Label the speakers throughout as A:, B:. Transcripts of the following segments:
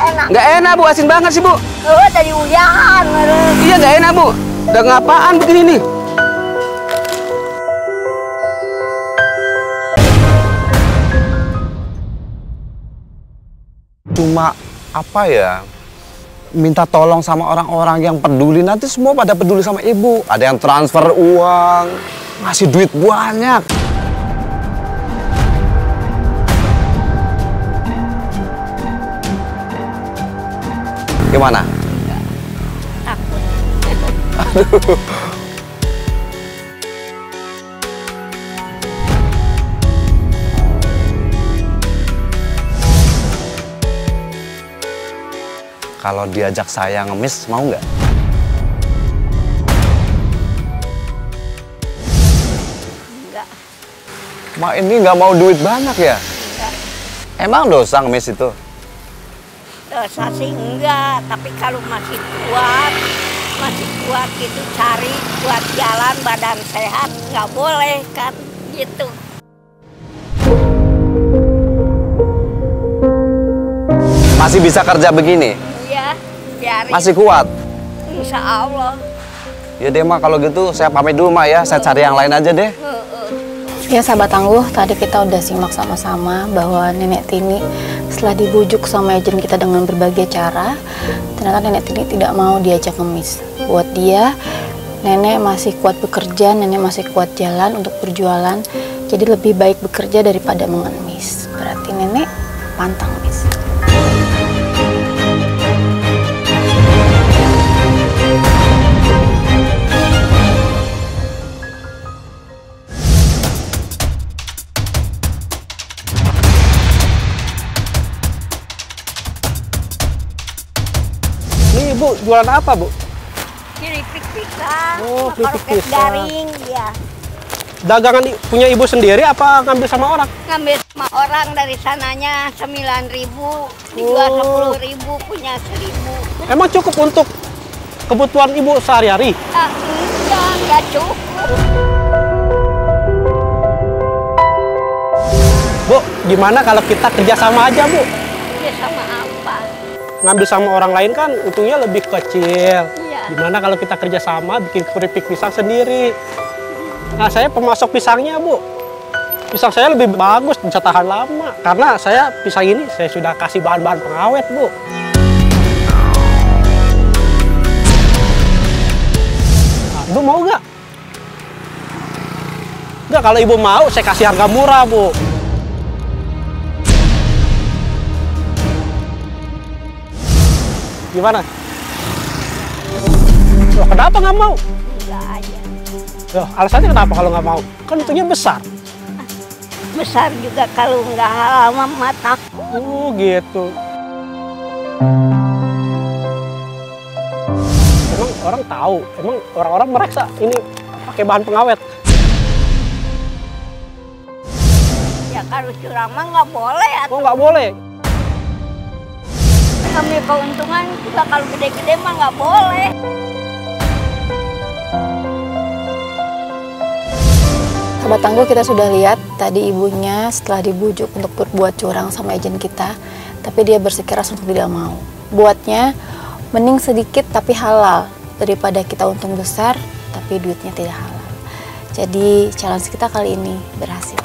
A: Enak.
B: Nggak enak, Bu. Asin banget sih, Bu.
A: Oh, tadi hujan.
B: Iya, nggak enak, Bu. Udah ngapaan begini nih?
C: Cuma apa ya? Minta tolong sama orang-orang yang peduli, nanti semua pada peduli sama ibu. Ada yang transfer uang, ngasih duit banyak. Gimana?
A: Takut.
C: Aduh. Kalau diajak saya ngemis, mau nggak?
A: Enggak.
C: Ini nggak mau duit banyak ya?
A: Enggak.
C: Emang dosa ngemis itu?
A: Dosa sih enggak, tapi kalau masih kuat gitu cari buat jalan badan sehat, nggak boleh kan gitu.
C: Masih bisa kerja begini?
A: Iya, biarin.
C: Masih kuat?
A: Insya Allah.
C: Ya deh, Ma, kalau gitu saya pamit dulu, Ma, ya. Saya cari yang lain aja deh.
D: Ya, sahabat tangguh, tadi kita udah simak sama-sama bahwa Nenek Tini setelah dibujuk sama agen kita dengan berbagai cara, ternyata Nenek Tini tidak mau diajak ngemis. Buat dia, Nenek masih kuat bekerja, Nenek masih kuat jalan untuk berjualan, jadi lebih baik bekerja daripada mengemis. Berarti Nenek pantang ngemis.
B: Ini Ibu jualan apa, Bu?
A: Keripik pisang,
B: Oh, keripik
A: kroket
B: pisang.
A: garing, ya.
B: Dagangan punya Ibu sendiri apa ngambil sama orang?
A: Ngambil sama orang dari sananya 9.000, dijual 10.000, punya 1.000.
B: Emang cukup untuk kebutuhan Ibu sehari-hari?
A: Ah, enggak cukup.
B: Bu, gimana kalau kita kerjasama aja, Bu?
A: Ya sama apa?
B: Ngambil sama orang lain kan untungnya lebih kecil.
A: Iya.
B: Gimana kalau kita kerjasama bikin keripik pisang sendiri? Nah, saya pemasok pisangnya, Bu. Pisang saya lebih bagus, bisa tahan lama. Karena saya pisang ini saya sudah kasih bahan-bahan pengawet, Bu. Nah, Ibu mau nggak? Nggak, kalau Ibu mau, saya kasih harga murah, Bu. Gimana? Loh, kenapa nggak mau?
A: Enggak aja.
B: Loh, alasannya kenapa kalau nggak mau? Kan untungnya besar.
A: Besar juga kalau nggak halal mah takut.
B: Oh, gitu. Emang orang tahu, emang orang-orang merasa ini pakai bahan pengawet.
A: Ya kalau curang mah nggak boleh.
B: Oh, nggak boleh.
A: Ambil keuntungan juga kalau gede-gede mah nggak boleh.
D: Sahabat tangguh, kita sudah lihat tadi ibunya setelah dibujuk untuk berbuat curang sama agen kita, tapi dia bersikeras untuk tidak mau. Buatnya mending sedikit tapi halal daripada kita untung besar tapi duitnya tidak halal. Jadi challenge kita kali ini berhasil.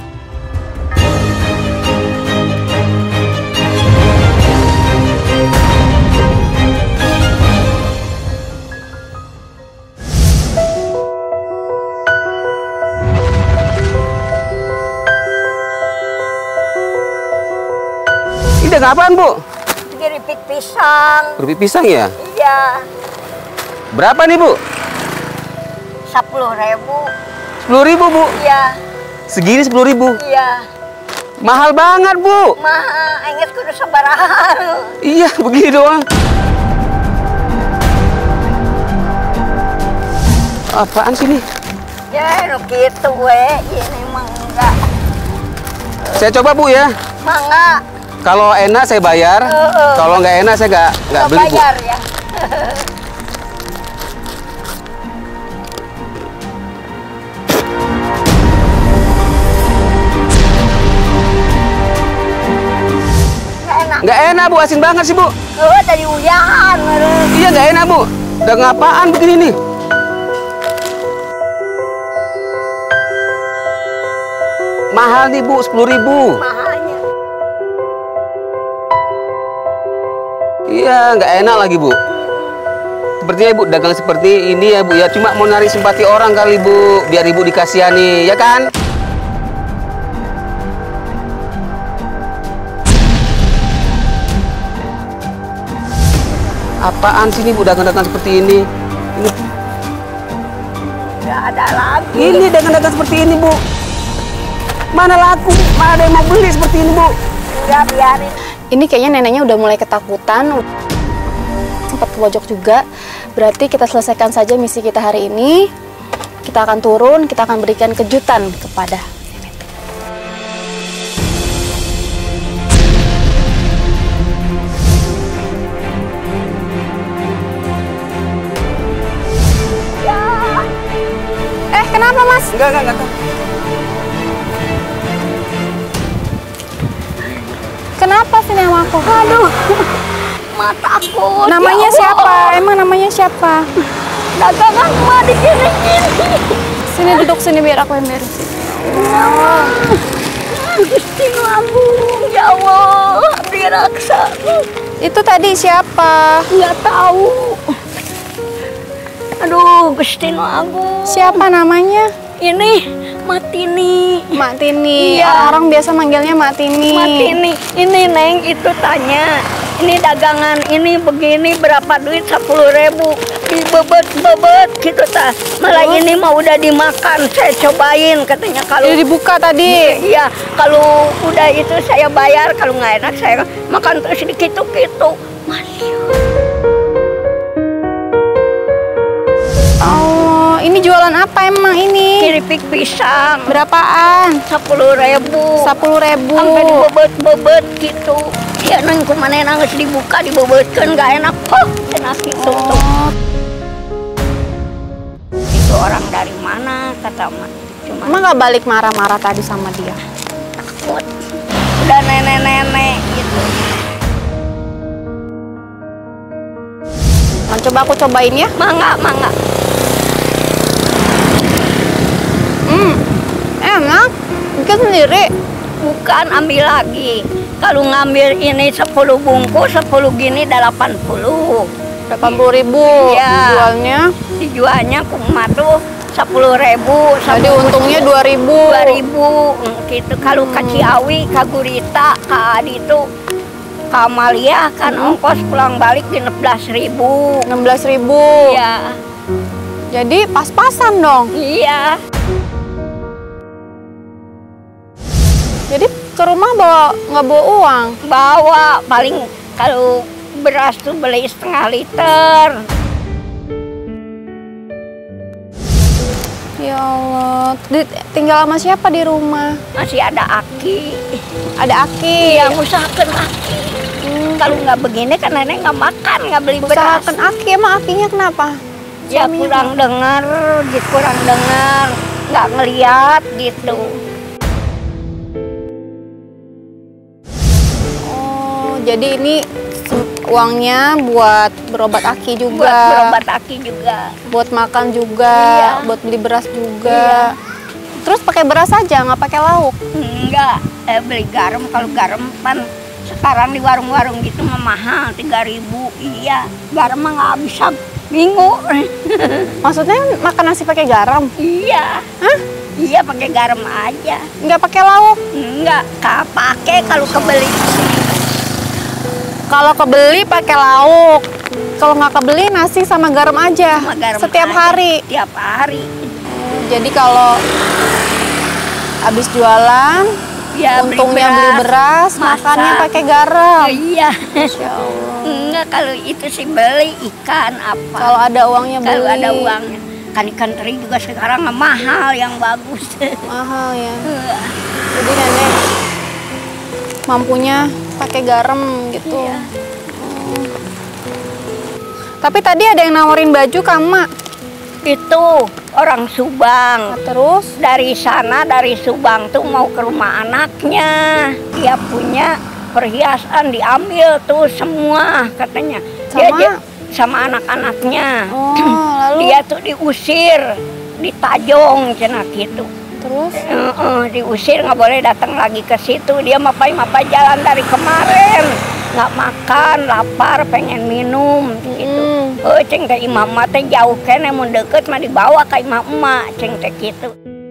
B: Ini dagang apaan, Bu?
A: Keripik pisang.
B: Keripik pisang ya?
A: Iya.
B: Berapa nih, Bu?
A: 10.000.
B: 10.000, Bu.
A: Iya.
B: Segini 10.000.
A: Iya.
B: Mahal banget, Bu.
A: Mah, inget kudu sabarahan.
B: Iya, begini doang. Apaan sih nih?
A: Ya, lu gitu we. Ini mah enggak.
B: Saya coba, Bu, ya.
A: Mangga.
B: Kalau enak saya bayar. Kalau nggak enak saya nggak beli, Bu.
A: Bayar ya.
E: Nggak enak, Bu. Asin banget sih, Bu.
A: Oh, tadi hujan.
E: Iya, nggak enak, Bu. Udah ngapaan begini nih? Mahal nih, Bu. 10.000.
A: Mahalnya.
E: Iya, nggak enak lagi, Bu. Sepertinya Ibu dagang seperti ini ya, Bu. Ya, cuma mau narik simpati orang kali, Bu. Biar Ibu dikasihani, ya kan? Apaan sih nih, Bu, dagang-dagang seperti ini?
A: Nggak ada lagi.
E: Ini dagang-dagang seperti ini, Bu. Mana laku? Mana ada yang mau beli seperti ini, Bu?
A: Udah biarin.
D: Ini kayaknya neneknya udah mulai ketakutan, sempat ke pojok juga. Berarti kita selesaikan saja misi kita hari ini. Kita akan turun, kita akan berikan kejutan kepada nenek. Kenapa, Mas?
E: Enggak.
D: Kenapa sih sama aku? Aduh,
A: Mataku.
D: namanya
A: ya Allah.
D: siapa? Emang namanya siapa?
A: Dagangan mah di sini.
D: Sini duduk sini biar aku yang beresin.
A: Gusti Agung, ya Allah, abdi raksa.
D: Itu tadi siapa?
A: Nggak tahu. Aduh, Gusti Agung.
D: Siapa namanya?
A: Ini Matini.
D: Mak Tini.
A: Iya.
D: Orang biasa manggilnya Mak Tini.
A: Matini. Ini Neng itu tanya. Ini dagangan ini begini berapa duit 10.000. Dibebet gitu ta. Malah ini mah udah dimakan. Saya cobain katanya kalau
D: Udah dibuka tadi.
A: iya, kalau udah itu saya bayar, kalau nggak enak saya makan terus gitu-gitu. Masya
D: Oh, ini jualan apa emang ini?
A: keripik pisang
D: Berapaan?
A: 10.000.
D: 10.000.
A: Sampai dibebet-bebet gitu. Ya neng kemana nangis dibuka dibebetkan nggak enak. Oh, enak gitu.
D: Oh,
A: Itu orang dari mana kata Mak? Cuma
D: emang nggak balik marah-marah tadi sama dia?
A: takut. Udah nenek-nenek gitu.
D: Nah, coba aku cobain ya.
A: Mangga.
D: Enak. Bikin sendiri.
A: Bukan ambil lagi. Kalau ngambil ini 10 bungkus, 10 gini 80.
D: 80.000.
A: Iya.
D: Jualnya.
A: Dijualnya kumaha tuh 10.000.
D: Jadi untungnya 2.000.
A: 2.000 gitu. Kalau ke Ciawi, ke Gurita, ke Adi itu ke Amalia kan ongkos pulang balik 16.000.
D: 16.000.
A: Iya.
D: Jadi pas-pasan dong.
A: Iya.
D: Jadi ke rumah nggak bawa uang.
A: Bawa paling kalau beras tuh beli 1,5 liter.
D: Ya Allah. Tinggal sama siapa di rumah?
A: Masih ada Aki.
D: Ada Aki.
A: Yang usahakan Aki. Kalau nggak begini kan nenek nggak makan, nggak beli beras.
D: Usahakan Aki. Emang Akinya kenapa?
A: Ya
D: Suaminya
A: kurang dengar, gitu kurang dengar, nggak ngeliat gitu.
D: Oh, jadi ini uangnya buat berobat Aki juga.
A: Buat berobat Aki juga.
D: Buat makan juga,
A: Iya.
D: buat beli beras juga. Terus pakai beras aja, nggak pakai lauk?
A: Enggak, beli garam. Kalau garam kan sekarang di warung-warung gitu mah mahal 3.000. Iya, garam mah nggak bisa minggu.
D: Maksudnya makan nasi pakai garam?
A: Iya.
D: Hah?
A: Iya pakai garam aja.
D: Nggak pakai lauk?
A: Enggak, pakai kalau kebeli.
D: Kalau kebeli pakai lauk. Kalau nggak kebeli nasi sama garam aja.
A: Sama garam
D: Setiap
A: aja.
D: hari.
A: Tiap hari.
D: Jadi kalau habis jualan,
A: Ya,
D: untungnya beli beras,
A: masak.
D: makannya pakai garam.
A: Oh, iya.
D: Masya Allah.
A: Enggak, kalau itu sih beli ikan apa.
D: Kalau ada uangnya beli.
A: Kalau ada uangnya. Kan ikan teri juga sekarang mahal yang bagus.
D: Mahal ya. Jadi nenek mampunya pakai garam gitu.
A: Iya.
D: Tapi tadi ada yang nawarin baju ke Mak.
A: Itu orang Subang.
D: Nah, terus
A: Dari sana, dari Subang tuh mau ke rumah anaknya. Dia punya perhiasan diambil tuh semua katanya. Sama anak-anaknya.
D: Oh, lalu?
A: Dia tuh diusir, ditajong cenah gitu.
D: Terus?
A: Diusir, nggak boleh datang lagi ke situ. Dia mapai-mapai jalan dari kemarin, nggak makan, lapar, pengen minum gitu. Ceng teh imam teh jauh kene mun deket mah dibawa ke imam emak ceng teh gitu.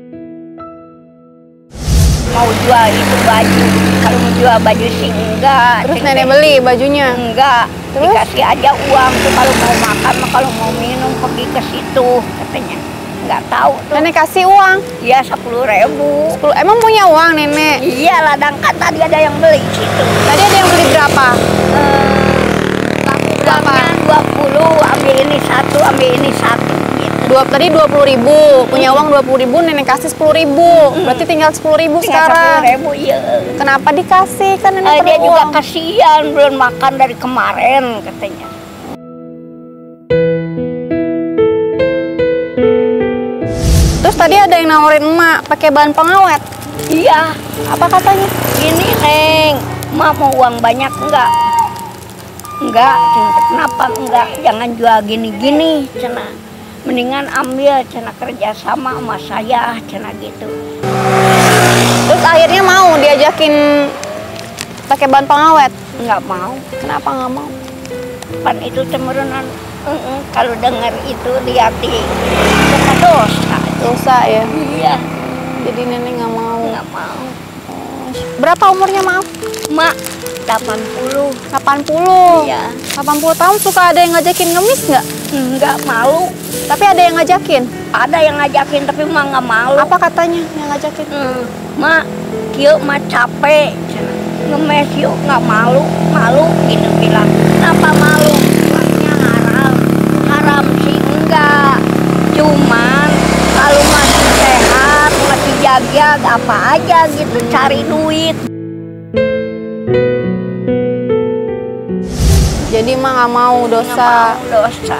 A: Mau jual itu baju, kalau mau jual baju sih enggak.
D: Terus nenek beli bajunya?
A: Enggak. Terus? Dikasih aja uang tuh kalau mau makan, kalau mau minum pergi ke situ katanya. Nggak tahu tuh. Nenek
D: kasih uang?
A: Iya 10.000.
D: Emang punya uang nenek?
A: Iya ladang kan tadi ada yang beli situ.
D: Tadi ada yang beli berapa?
A: Berapa? 20, ambil ini satu, ambil ini satu. Gitu.
D: Tadi 20.000, punya uang 20.000, nenek kasih 10.000. Berarti tinggal 10.000 sekarang.
A: 10.000, iya.
D: Kenapa dikasih? Kan nenek perlu
A: dia
D: uang.
A: juga kasihan belum makan dari kemarin katanya.
D: Terus tadi ada yang nawarin emak pakai bahan pengawet.
A: Iya.
D: Apa katanya?
A: Ini Neng, emak mau uang banyak enggak? Enggak, kenapa enggak? Jangan jual gini-gini, cenah. Mendingan ambil cenah kerja sama saya, cenah gitu.
D: Terus akhirnya mau diajakin pakai bahan pengawet?
A: Enggak mau.
D: Kenapa nggak mau?
A: Pan itu cemerunan. Kalau dengar itu lihat dosa.
D: Dosa ya?
A: Iya.
D: Jadi nenek nggak mau?
A: Nggak mau.
D: Berapa umurnya maaf?
A: Mak 80.
D: 80?
A: Iya.
D: 80 tahun suka ada yang ngajakin ngemis nggak?
A: Enggak, malu.
D: Tapi ada yang ngajakin?
A: Ada yang ngajakin tapi mak nggak malu.
D: Apa katanya yang ngajakin?
A: Mak, kieu mah capek. Ngemes yuk nggak malu. Malu gitu bilang. Kenapa malu? Maknya haram. Haram sih enggak. Cuman kalau masih sehat, masih jaga apa aja gitu cari duit.
D: Jadi mah nggak mau dosa.
A: Nggak mau dosa.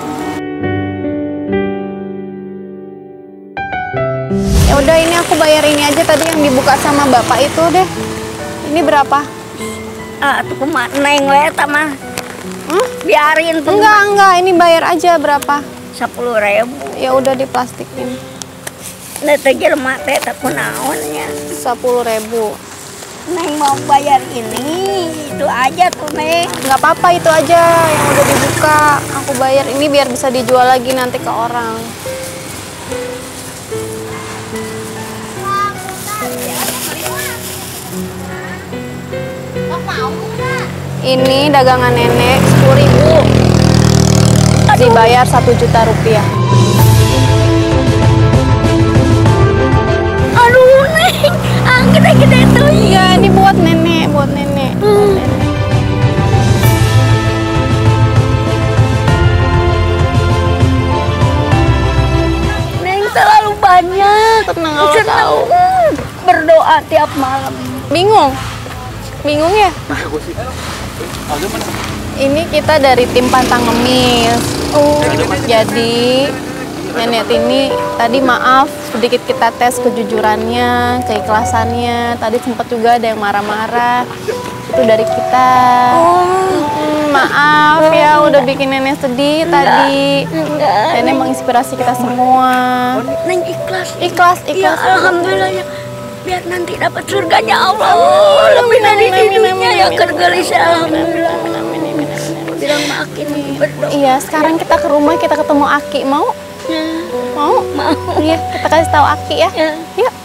D: Ya udah ini aku bayar ini aja tadi yang dibuka sama bapak itu deh. Ini berapa?
A: Tuh kumat neng we mah. Biarin tuh.
D: Enggak, ini bayar aja berapa?
A: 10.000.
D: Ya udah diplastikin.
A: Nah teh jelema teh tak kunaonnya.
D: 10.000.
A: Neng mau bayar ini, itu aja tuh Neng.
D: Nggak apa-apa itu aja yang udah dibuka. Aku bayar ini biar bisa dijual lagi nanti ke orang. Ini dagangan nenek 10.000. Dibayar 1 juta rupiah.
A: Aduh Neng, gede-gede tuh.
D: Iya, ini buat nenek, buat nenek.
A: Neng terlalu banyak.
D: Tenang, Allah tahu.
A: Berdoa tiap malam.
D: Bingung? Bingung ya? Ini kita dari tim Pantang Ngemis. Jadi Nenek Tini tadi maaf sedikit kita tes kejujurannya, keikhlasannya. Tadi sempat juga ada yang marah-marah. Itu dari kita. Maaf ya udah bikin nenek sedih tadi. Nenek menginspirasi kita semua.
A: Neng ikhlas.
D: Ikhlas.
A: Ya, alhamdulillah ya. Biar nanti dapat surganya Allah. Lebih dari hidupnya ya kergelis. Alhamdulillah. Bilang makin berdoa.
D: Iya, sekarang kita ke rumah kita ketemu Aki. Mau? Mau? Mau. Iya, kita kasih tahu Aki ya. Yuk.